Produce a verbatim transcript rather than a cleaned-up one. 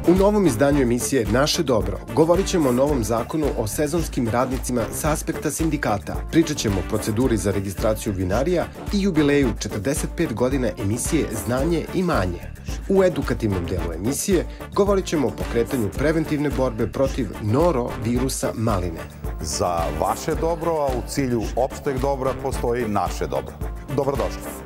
U novom izdanju emisije Naše dobro govorit ćemo o novom zakonu o sezonskim radnicima s aspekta sindikata. Pričat ćemo o proceduri za registraciju vinarija i jubileju četrdeset pet godina emisije Znanje i manje. U edukativnom delu emisije govorit ćemo o pokretanju preventivne borbe protiv norovirusa maline. Za vaše dobro, a u cilju opšteg dobra postoji naše dobro. Dobrodošli.